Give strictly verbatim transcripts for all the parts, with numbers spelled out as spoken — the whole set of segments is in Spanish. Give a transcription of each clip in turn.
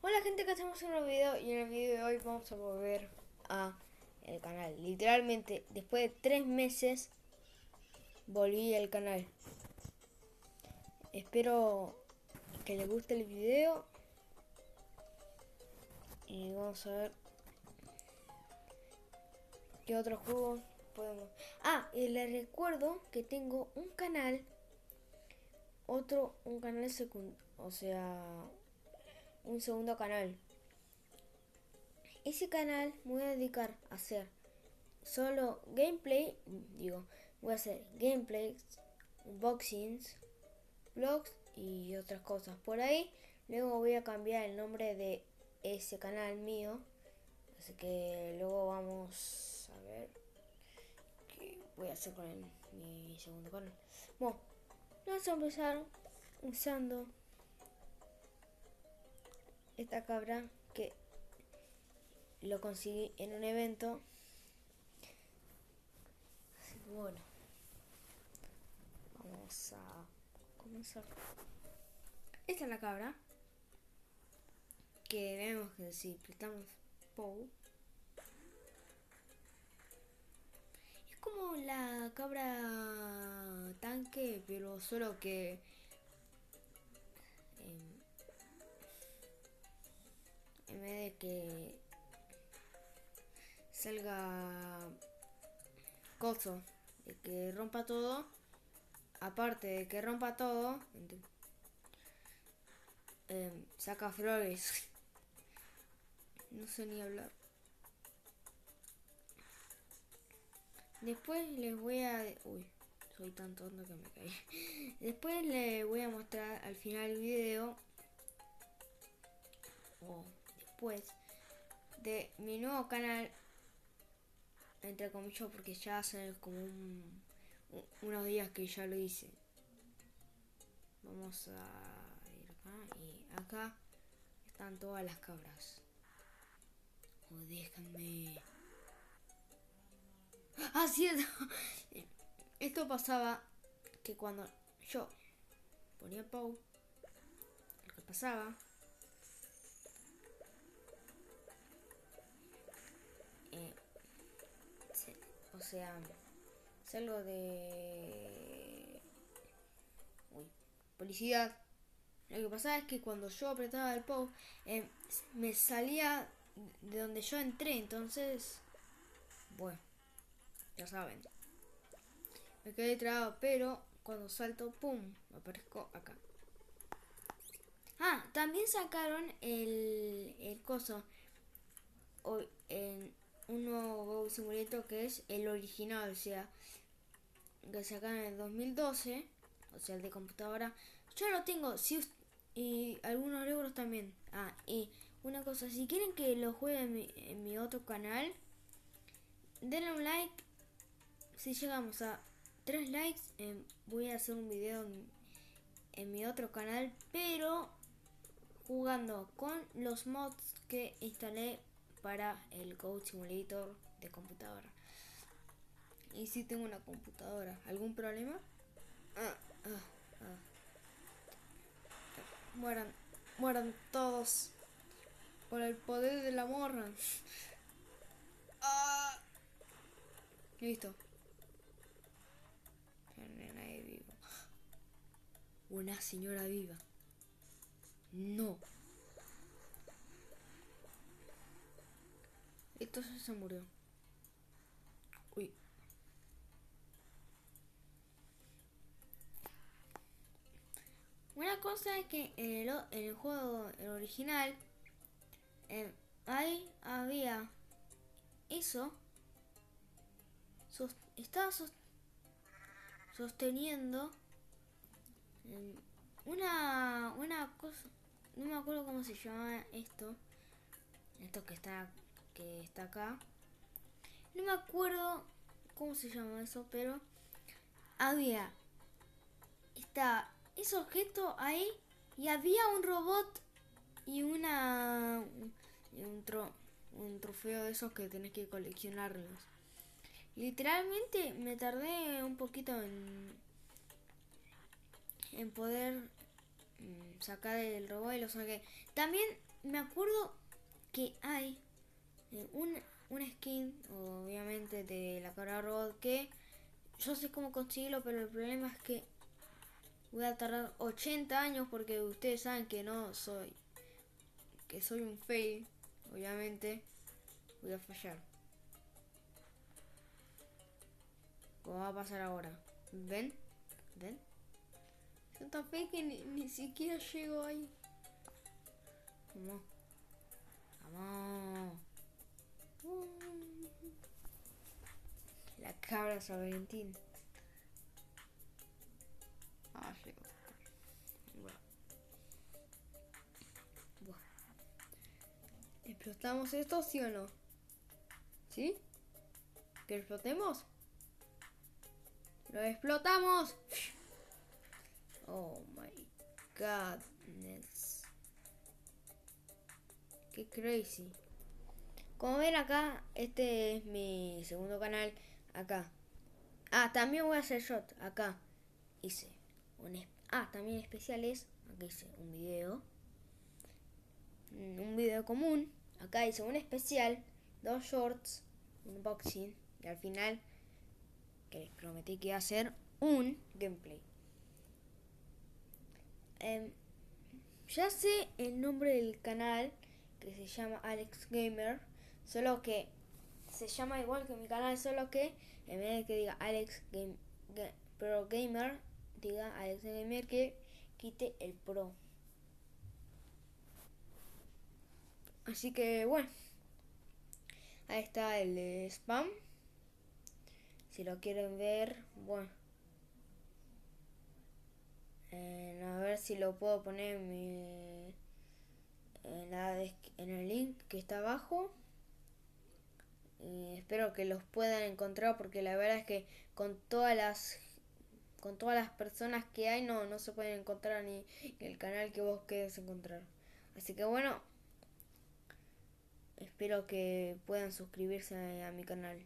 Hola gente, que hacemos un nuevo video y en el video de hoy vamos a volver a el canal. Literalmente, después de tres meses volví al canal. Espero que les guste el video y vamos a ver qué otros juegos podemos. Ah, y les recuerdo que tengo un canal, otro, un canal secundario, o sea, un segundo canal. Ese canal me voy a dedicar a hacer solo gameplay, digo, voy a hacer gameplays, unboxings, vlogs y otras cosas por ahí. Luego voy a cambiar el nombre de ese canal mío, así que luego vamos a ver qué voy a hacer con el, mi segundo canal. Bueno, vamos a empezar usando esta cabra que lo conseguí en un evento. Así que bueno, vamos a comenzar. Esta es la cabra que vemos que si prestamos P.O.W, es como la cabra tanque, pero solo que eh, en vez de que salga coso, de que rompa todo, aparte de que rompa todo, eh, saca flores. No sé ni hablar. Después les voy a... Uy, soy tan tonto que me caí. Después les voy a mostrar al final del video, o después, de mi nuevo canal, entre comillas, porque ya hace como un, unos días que ya lo hice. Vamos a ir acá y acá están todas las cabras. Oh, déjame. Ah, cierto. Esto pasaba que cuando yo ponía P.O.W, lo que pasaba eh, se, o sea, salgo de uy, publicidad. Lo que pasaba es que cuando yo apretaba el P.O.W, eh, me salía de donde yo entré, entonces, bueno, ya saben, me quedé trabado, pero cuando salto, pum, me aparezco acá. Ah, también sacaron el, el coso o, en un nuevo Go Simulator que es el original, o sea, que sacaron en el dos mil doce, o sea, el de computadora. Yo lo tengo, si y algunos euros también. Ah, y una cosa, si quieren que lo juegue en mi, en mi otro canal, denle un like. Si llegamos a tres likes, eh, voy a hacer un video en, en mi otro canal, pero jugando con los mods que instalé para el Goat Simulator de computadora. Y si tengo una computadora, ¿algún problema? Ah, ah, ah. Mueran, mueran todos por el poder del amor. Ah. Listo. Nadie vivo. Una señora viva. No. Entonces se murió. Uy. Una cosa es que en el, en el juego el original, eh, ahí había eso. Sos, estaba sos, sosteniendo eh, una, una cosa. No me acuerdo cómo se llama esto. Esto que está, que está acá. No me acuerdo cómo se llama eso, pero había, está ese objeto ahí y había un robot y una y un, tro, un trofeo de esos que tenés que coleccionarlos. Literalmente me tardé un poquito en en poder mmm, sacar el robot y lo saqué. También me acuerdo que hay eh, un, un skin, obviamente, de la cara robot que yo sé cómo conseguirlo, pero el problema es que voy a tardar ochenta años porque ustedes saben que no soy, que soy un fail, obviamente. Voy a fallar. ¿Cómo va a pasar ahora? ¿Ven? ¿Ven? Yo tan fake que ni, ni siquiera llego ahí. Vamos. Vamos. La cabra San Valentín. Ah, llego. Bueno. Bueno. ¿Explotamos esto, sí o no? ¿Sí? ¿Que explotemos? ¡Lo explotamos! Oh my godness. Qué crazy. Como ven acá, este es mi segundo canal. Acá. Ah, también voy a hacer shot. Acá hice un... Ah, también especiales. Acá hice un video. Un video común. Acá hice un especial. Dos shorts. Un unboxing. Y al final, que les prometí que iba a hacer un gameplay. Eh, ya sé el nombre del canal, que se llama Alex Gamer, solo que se llama igual que mi canal, solo que en vez de que diga Alex Game, Game, Pro Gamer, diga Alex Gamer, que quite el Pro. Así que bueno, ahí está el de spam. Si lo quieren ver, bueno. Eh, a ver si lo puedo poner en, mi, en, la, en el link que está abajo. Y espero que los puedan encontrar porque la verdad es que con todas las con todas las personas que hay no, no se pueden encontrar ni el canal que vos quieres encontrar. Así que bueno, espero que puedan suscribirse a, a mi canal.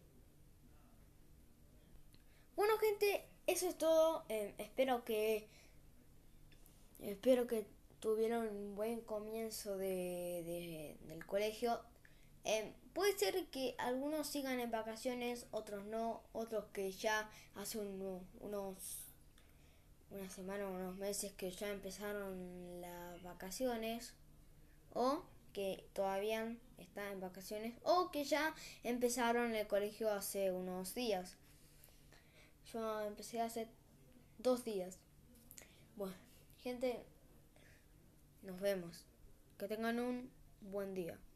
Bueno gente, eso es todo. Eh, espero que espero que tuvieron un buen comienzo de, de del colegio. Eh, puede ser que algunos sigan en vacaciones, otros no, otros que ya hace un, unos una semana o unos meses que ya empezaron las vacaciones, o que todavía están en vacaciones, o que ya empezaron el colegio hace unos días. Yo empecé hace dos días. Bueno, gente, nos vemos. Que tengan un buen día.